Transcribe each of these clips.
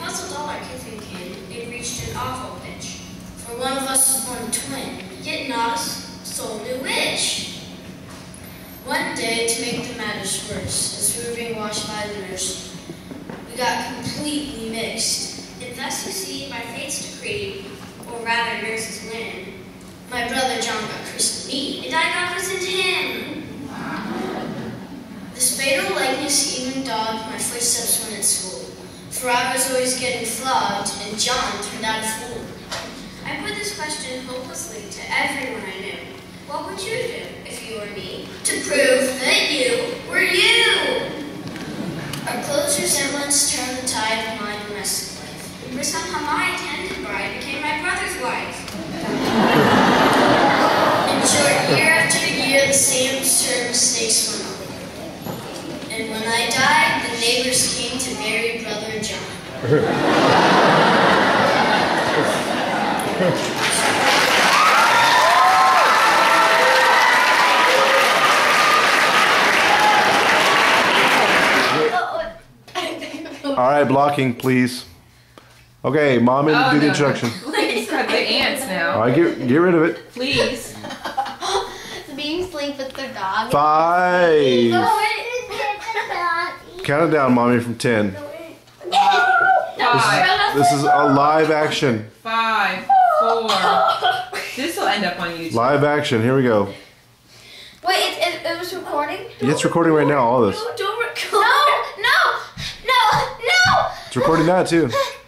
puzzled all our kissing kin, it reached an awful pitch. For one of us was born a twin, yet not a soul knew which. One day, to make the matters worse, as we were being washed by the nurse, we got completely mixed. And thus you see, by fate's decree, or rather nurse's whim, my brother John got christened me, and I got christened him. This fatal likeness even dogged my footsteps when at school, for I was always getting flogged, and John turned out a fool. I put this question hopelessly to everyone I knew. What would you do if you were me? To prove that you were you! Our close resemblance turned the tide of my domestic life. For somehow my intended bride became my brother's wife. In short, year after year, the same absurd mistakes went on. And when I died, the neighbors came to bury Brother John. All right, blocking, please. Okay, Mom, do the introduction. Please, got the ants now. All right, get rid of it. Please. Being asleep with their dog. 5. Count it down, Mommy, from 10. 5. This is a live action. 5, 4. This will end up on YouTube. Live action. Here we go. Wait, it was recording? It's recording right now. All this. No, don't record. No. It's recording that too.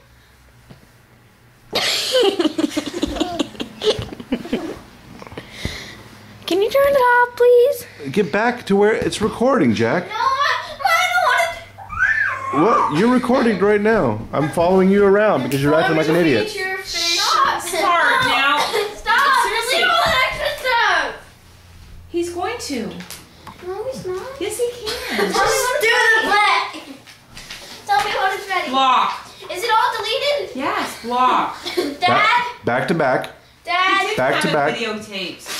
Can you turn it off, please? Get back to where it's recording, Jack. No, I don't want What? You're recording right now. I'm following you around because you're acting like an idiot. Stop. Smart now. Stop. Seriously. Leave all that extra stuff. He's going to. No, he's not. Yes, he can. Just do the black. Tell me when it's ready. Block. Is it all deleted? Yes, block. Dad? Back to back. Dad? Back to back. Videotapes.